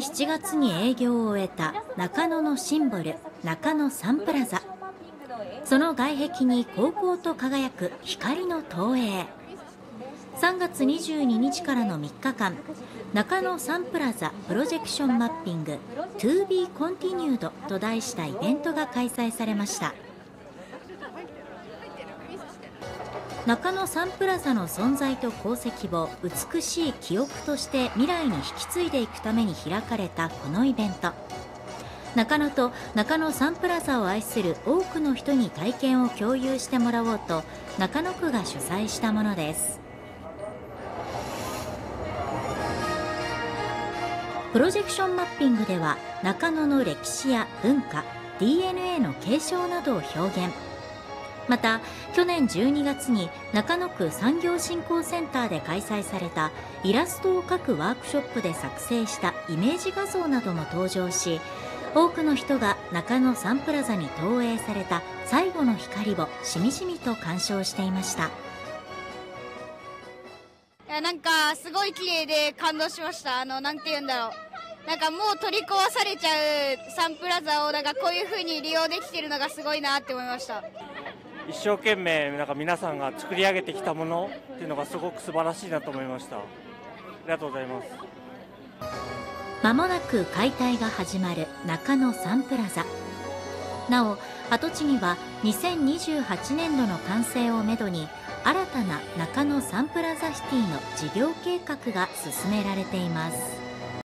7月に営業を終えた中野のシンボル、中野サンプラザ。その外壁に煌々と輝く光の投影。3月22日からの3日間、中野サンプラザプロジェクションマッピング To be Continued と題したイベントが開催されました。中野サンプラザの存在と功績を美しい記憶として未来に引き継いでいくために開かれたこのイベント。中野と中野サンプラザを愛する多くの人に体験を共有してもらおうと、中野区が主催したものです。プロジェクションマッピングでは、中野の歴史や文化、DNA の継承などを表現。また、去年12月に中野区産業振興センターで開催されたイラストを描くワークショップで作成したイメージ画像なども登場し、多くの人が中野サンプラザに投影された最後の光をしみじみと鑑賞していました。 なんかすごい綺麗で感動しました。なんて言うんだろう。なんかもう取り壊されちゃうサンプラザをなんかこういう風に利用できてるのがすごいなって思いました。 一生懸命なんか皆さんが作り上げてきたものっていうのがすごく素晴らしいなと思いました。ありがとうございます。 まもなく解体が始まる中野サンプラザ。なお、跡地には2028年度の完成をめどに新たな中野サンプラザシティの事業計画が進められています。